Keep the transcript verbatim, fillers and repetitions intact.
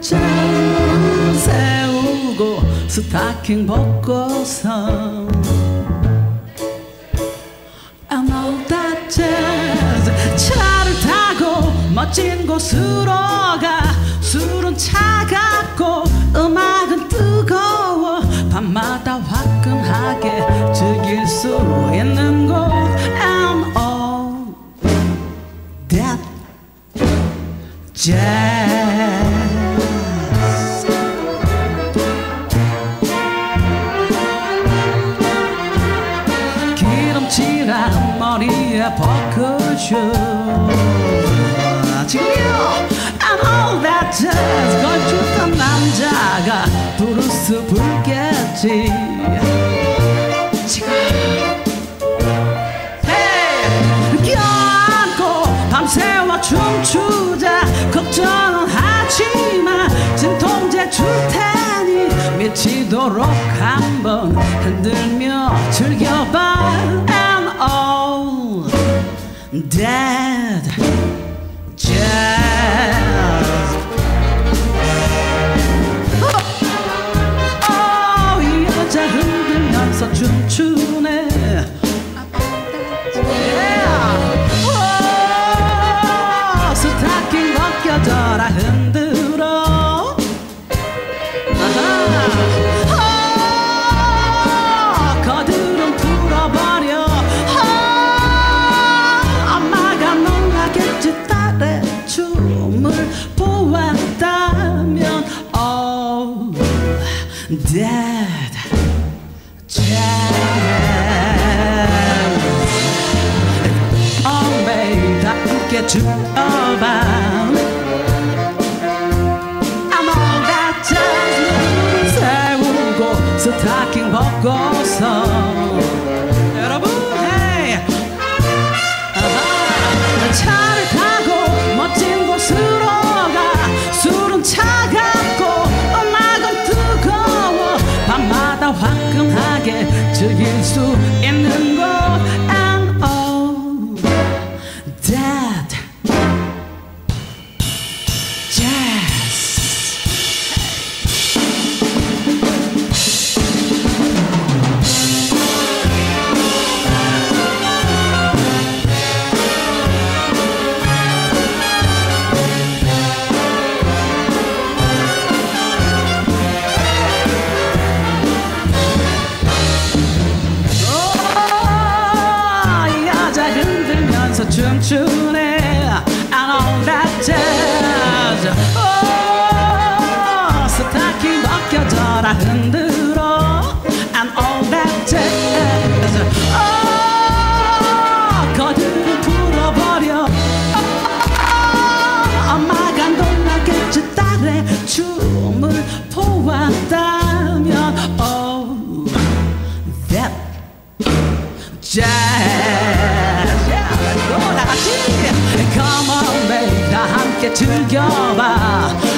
짠 세우고 스타킹 벗고서 I know that jazz 차를 타고 멋진 곳으로 가 술은 차갑고 음악은 뜨거워 밤마다 화끈하게 즐길 수 있는 곳 And all that jazz 기름칠한 머리에 버클쇼 지금요 And all that jazz 걸쭉한 남자가 브루스 불겠지 지금 Hey 껴안고 밤새워 춤추자 걱정은 하지마 진통제 줄 테니 미치도록 한번 흔들며 즐겨봐 And all that jazz oh, 이 여자 흔들면서 춤추네 yeah. oh, 스타킹 벗겨져라 흔들어 oh, 거드름 풀어버려 oh, 엄마가 놀라겠지 딸의 춤을 보았다면 Oh, that jazz Oh, babe, 다 함께 즐겨봐 I'm on that jazz 세우고 스타킹 벗고서 여러분, hey uh-huh. 차를 타고 멋진 곳으로 가 술은 차갑고 음악은 뜨거워 밤마다 화끈하게 즐길 수 있는 곳 And all that jazz 춤추네 And all that jazz oh, 스타킹 벗겨져라 흔들어 And all that jazz oh, 거드름 풀어버려 oh, 엄마가 놀라겠지 딸의 춤을 보았다면 Oh, that jazz Come on, babe, 다 함께 즐겨봐